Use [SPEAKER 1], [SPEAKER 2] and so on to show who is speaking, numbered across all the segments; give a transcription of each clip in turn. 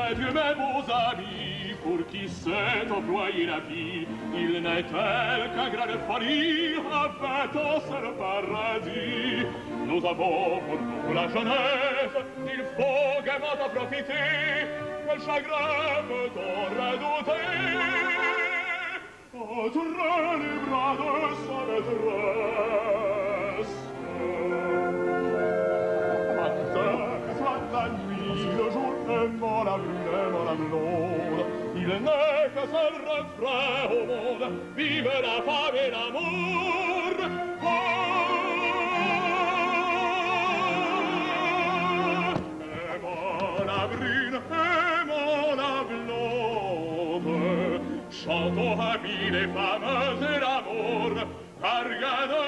[SPEAKER 1] Mes vieux, mes beaux amis, pour qui s'est employée la vie, il n'est tel qu'un grain de folie à 20 ans c'est le paradis. Nous avons pour nous la jeunesse, il faut gaiement en profiter, quel chagrin peut-on redouter entre les bras de sa maîtresse. Matin, soit la nuit, le jour aimant la brune, aimant la blonde, il n'est qu'un seul refrain au monde, vive la femme et l'amour. Aimant la brune, aimant la blonde, chantons amis les femmes et l'amour, car rien ne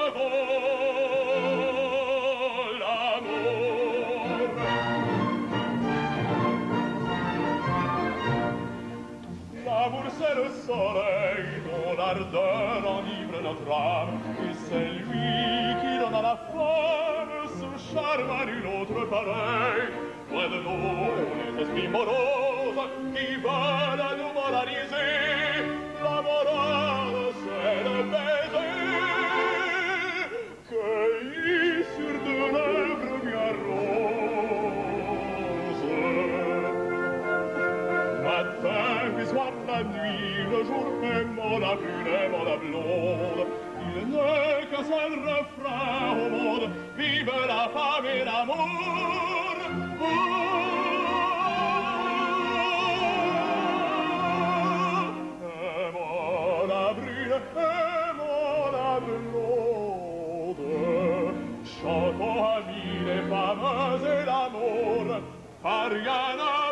[SPEAKER 1] vaut l'amour. L'amour c'est le soleil dont l'ardeur enivre notre âme, et c'est lui qui donne à la femme ce charme à nul autre pareil. Loin de nous les esprits moroses qui veulent nous moraliser, la morale c'est le baiser cueilli sur deux lèvres bien roses. Matin puis soir la nuit, le jour aimant la brune, aimant la blonde, il n'est qu'un seul refrain au monde, vive la femme et l'amour. Aimant la brune, aimant la blonde, chantons amis les femmes et l'amour, car rien n'a